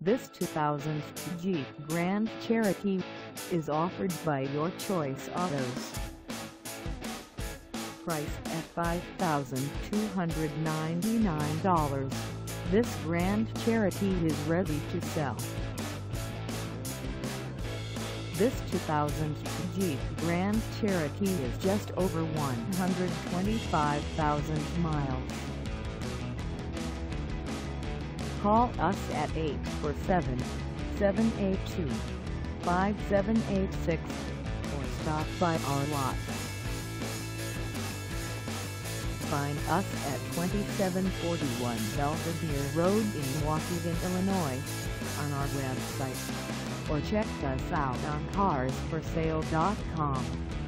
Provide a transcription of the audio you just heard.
This 2000 Jeep Grand Cherokee is offered by Your Choice Autos. Priced at $5,299, this Grand Cherokee is ready to sell. This 2000 Jeep Grand Cherokee is just over 125,000 miles. Call us at 847-782-5786 or stop by our lot. Find us at 2741 Belvidere Road in Waukegan, Illinois, on our website, or check us out on carsforsale.com.